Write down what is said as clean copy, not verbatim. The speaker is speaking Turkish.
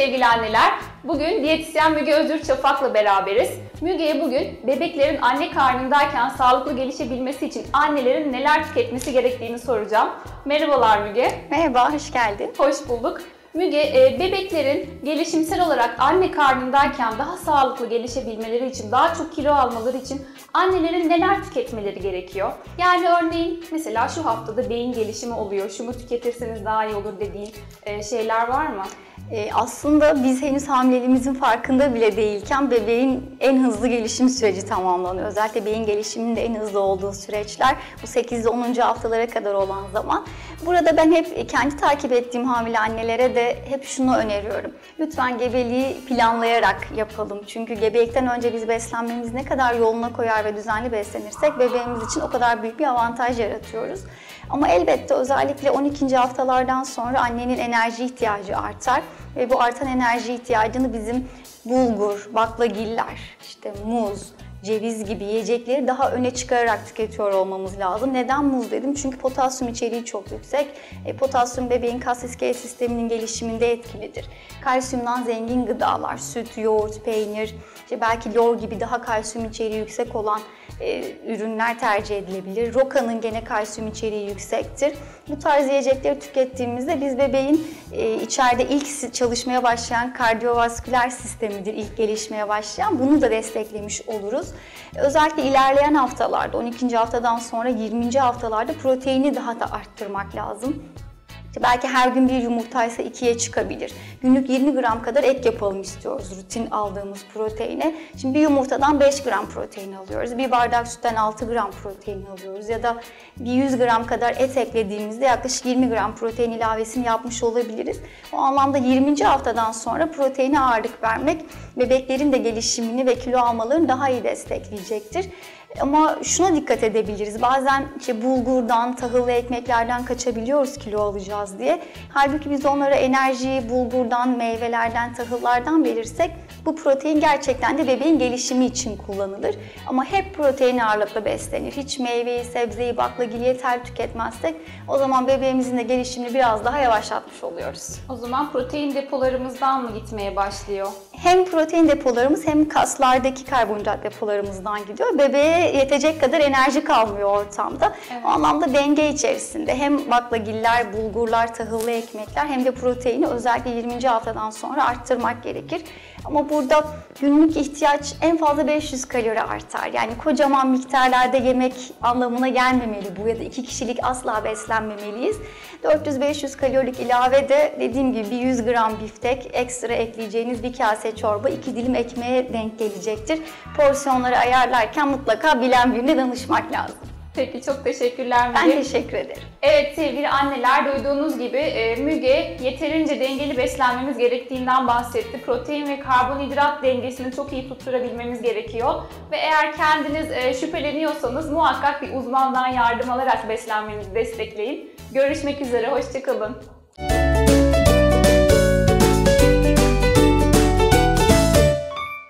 sevgili anneler. Bugün diyetisyen Müge Öztürkçafak'la beraberiz. Müge'ye bugün bebeklerin anne karnındayken sağlıklı gelişebilmesi için annelerin neler tüketmesi gerektiğini soracağım. Merhabalar Müge. Merhaba, hoş geldin. Hoş bulduk. Müge, bebeklerin gelişimsel olarak anne karnındayken daha sağlıklı gelişebilmeleri için, daha çok kilo almaları için annelerin neler tüketmeleri gerekiyor? Yani örneğin mesela şu haftada beyin gelişimi oluyor, şunu tüketirseniz daha iyi olur dediğin şeyler var mı? Aslında biz henüz hamileliğimizin farkında bile değilken bebeğin en hızlı gelişim süreci tamamlanıyor. Özellikle beyin gelişiminin de en hızlı olduğu süreçler bu 8'de 10. haftalara kadar olan zaman. Burada ben hep kendi takip ettiğim hamile annelere de hep şunu öneriyorum. Lütfen gebeliği planlayarak yapalım. Çünkü gebelikten önce biz beslenmemizi ne kadar yoluna koyar ve düzenli beslenirsek bebeğimiz için o kadar büyük bir avantaj yaratıyoruz. Ama elbette özellikle 12. haftalardan sonra annenin enerji ihtiyacı artar ve bu artan enerji ihtiyacını bizim bulgur, baklagiller, işte muz, ceviz gibi yiyecekleri daha öne çıkararak tüketiyor olmamız lazım. Neden muz dedim? Çünkü potasyum içeriği çok yüksek. Potasyum bebeğin kas iskelet sisteminin gelişiminde etkilidir. Kalsiyumdan zengin gıdalar, süt, yoğurt, peynir, işte belki lor gibi daha kalsiyum içeriği yüksek olan ürünler tercih edilebilir. Roka'nın gene kalsiyum içeriği yüksektir. Bu tarz yiyecekleri tükettiğimizde biz bebeğin içeride ilk çalışmaya başlayan kardiyovasküler sistemidir, ilk gelişmeye başlayan. Bunu da desteklemiş oluruz. Özellikle ilerleyen haftalarda, 12. haftadan sonra 20. haftalarda proteini daha da arttırmak lazım. Belki her gün bir yumurtaysa 2'ye çıkabilir. Günlük 20 gram kadar ek yapalım istiyoruz rutin aldığımız proteine. Şimdi bir yumurtadan 5 gram protein alıyoruz. Bir bardak sütten 6 gram protein alıyoruz. Ya da bir 100 gram kadar et eklediğimizde yaklaşık 20 gram protein ilavesini yapmış olabiliriz. O anlamda 20. haftadan sonra proteine ağırlık vermek bebeklerin de gelişimini ve kilo almalarını daha iyi destekleyecektir. Ama şuna dikkat edebiliriz. Bazen bulgurdan, tahıllı ekmeklerden kaçabiliyoruz kilo alacağız diye. Halbuki biz onlara enerjiyi bulgurdan, meyvelerden, tahıllardan verirsek bu protein gerçekten de bebeğin gelişimi için kullanılır. Ama hep protein ağırlıklı beslenir. Hiç meyveyi, sebzeyi, baklagili yeterli tüketmezsek o zaman bebeğimizin de gelişimini biraz daha yavaşlatmış oluyoruz. O zaman protein depolarımızdan mı gitmeye başlıyor? Hem protein depolarımız hem kaslardaki karbonhidrat depolarımızdan gidiyor. Bebeğe yetecek kadar enerji kalmıyor ortamda. Evet. O anlamda denge içerisinde hem baklagiller, bulgurlar, tahıllı ekmekler hem de proteini özellikle 20. haftadan sonra arttırmak gerekir. Ama burada günlük ihtiyaç en fazla 500 kalori artar. Yani kocaman miktarlarda yemek anlamına gelmemeli bu ya da 2 kişilik asla beslenmemeliyiz. 400-500 kalorilik ilave de dediğim gibi 100 gram biftek, ekstra ekleyeceğiniz bir kase çorba, 2 dilim ekmeğe denk gelecektir. Porsiyonları ayarlarken mutlaka bilen birine danışmak lazım. Peki, çok teşekkürler Müge. Ben teşekkür ederim. Evet sevgili anneler, duyduğunuz gibi Müge yeterince dengeli beslenmemiz gerektiğinden bahsetti. Protein ve karbonhidrat dengesini çok iyi tutturabilmemiz gerekiyor. Ve eğer kendiniz şüpheleniyorsanız muhakkak bir uzmandan yardım alarak beslenmenizi destekleyin. Görüşmek üzere, hoşça kalın.